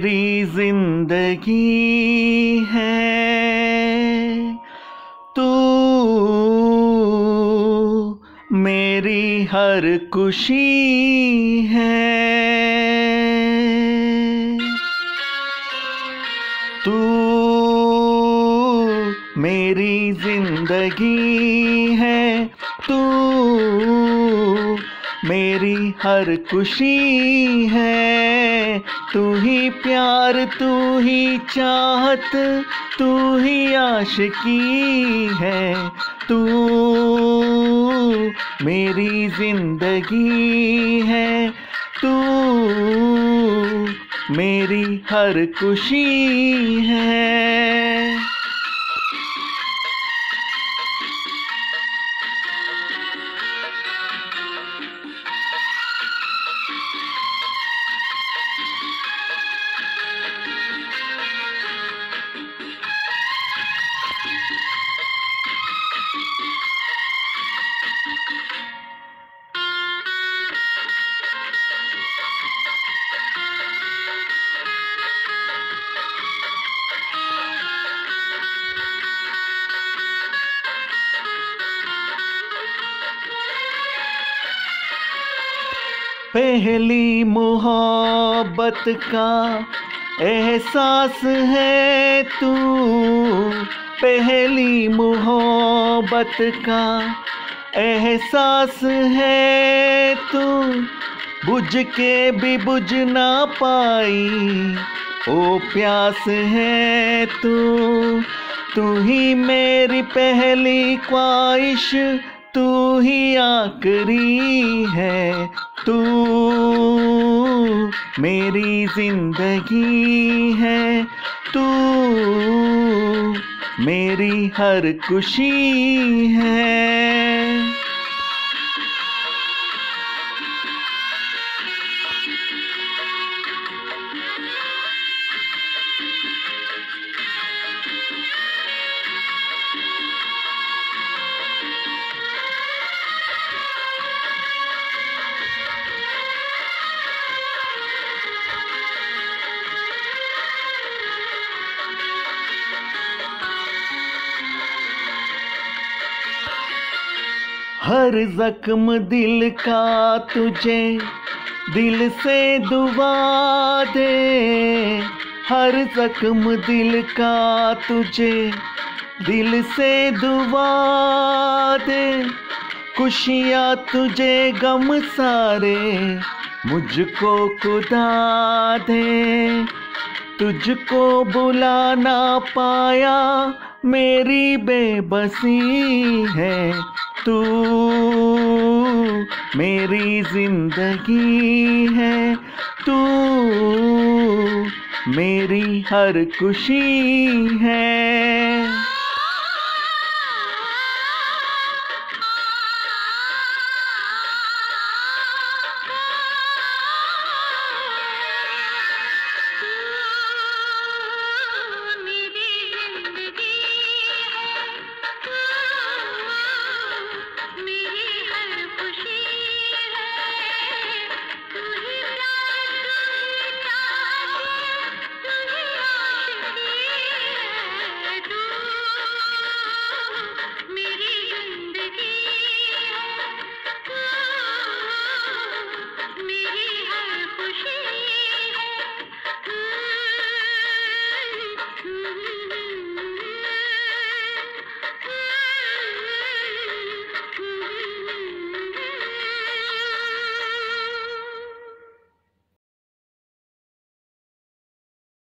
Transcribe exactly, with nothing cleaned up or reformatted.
मेरी जिंदगी है तू, मेरी हर खुशी है तू, मेरी जिंदगी है तू, मेरी हर खुशी है। तू ही प्यार, तू ही चाहत, तू ही आशिकी है। तू मेरी जिंदगी है तू, मेरी हर खुशी है। पहली मोहब्बत का एहसास है तू, पहली मोहब्बत का एहसास है तू, बुझ के भी बुझ ना पाई ओ प्यास है तू। तू ही मेरी पहली ख्वाहिश, तू ही आखिरी है। तू मेरी जिंदगी है तू, मेरी हर खुशी है। हर जख्म दिल का तुझे दिल से दुआ दे, हर जख्म दिल का तुझे दिल से दुआ दे। खुशियाँ तुझे गम सारे मुझको खुदा दे। तुझको बुला ना पाया मेरी बेबसी है तू, मेरी जिंदगी है तू, मेरी हर खुशी है।